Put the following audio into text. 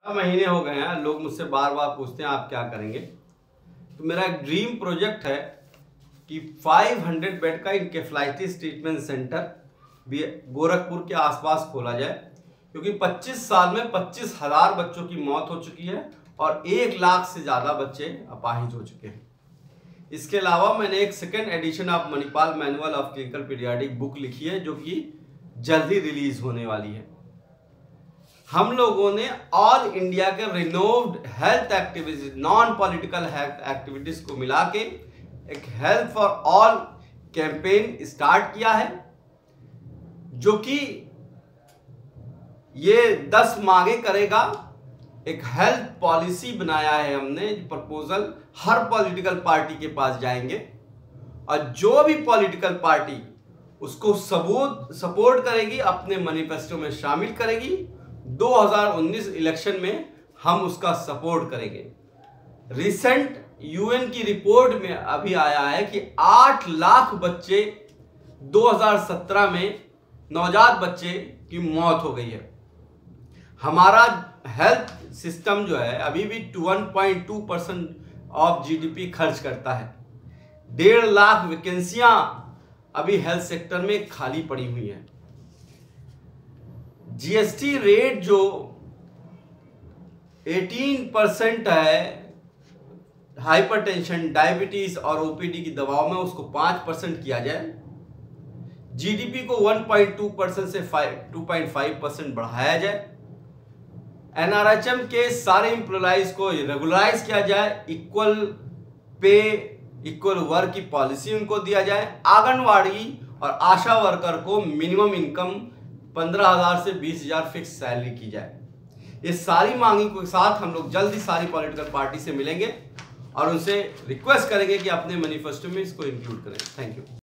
महीने हो गए हैं, लोग मुझसे बार बार पूछते हैं आप क्या करेंगे। तो मेरा एक ड्रीम प्रोजेक्ट है कि 500 बेड का एनकेफेलाइटिस ट्रीटमेंट सेंटर भी गोरखपुर के आसपास खोला जाए, क्योंकि 25 साल में 25,000 बच्चों की मौत हो चुकी है और 1 लाख से ज़्यादा बच्चे अपाहिज हो चुके हैं। इसके अलावा मैंने एक second edition of Manipal manual of clinical paediatric book लिखी है, जो कि जल्दी रिलीज होने वाली है। हम लोगों ने ऑल इंडिया के renewed health activities, non political health activities को मिला के एक health for all campaign start किया है, जो कि ये 10 मांगे करेगा। एक हेल्थ पॉलिसी बनाया है हमने, प्रपोजल हर पॉलिटिकल पार्टी के पास जाएंगे और जो भी पॉलिटिकल पार्टी उसको सपोर्ट करेगी, अपने मैनिफेस्टो में शामिल करेगी, 2019 इलेक्शन में हम उसका सपोर्ट करेंगे। रिसेंट यूएन की रिपोर्ट में अभी आया है कि 8 लाख बच्चे 2017 में नवजात बच्चे की मौत हो गई है। हमारा हेल्थ सिस्टम जो है अभी भी 1.2% ऑफ जीडीपी खर्च करता है। 1.5 लाख वैकेंसियां अभी हेल्थ सेक्टर में खाली पड़ी हुई हैं। जीएसटी रेट जो 18% है हाइपरटेंशन, डायबिटीज और ओपीडी की दवाओं में, उसको 5% किया जाए। जीडीपी को 1.2% से 2.5% बढ़ाया जाए। एनआरएचएम के सारे एम्प्लॉइज को रेगुलराइज किया जाए। इक्वल पे, इक्वल वर्क की पॉलिसी उनको दिया जाए। आंगनवाड़ी और आशा वर्कर को मिनिमम इनकम 15,000 से 20,000 फिक्स सैलरी की जाए। ये सारी मांगी के साथ हम लोग जल्दी सारी पॉलिटिकल पार्टी से मिलेंगे और उनसे रिक्वेस्ट करेंगे कि अपने मैनिफेस्टो में इसको इंक्लूड करें। Thank you.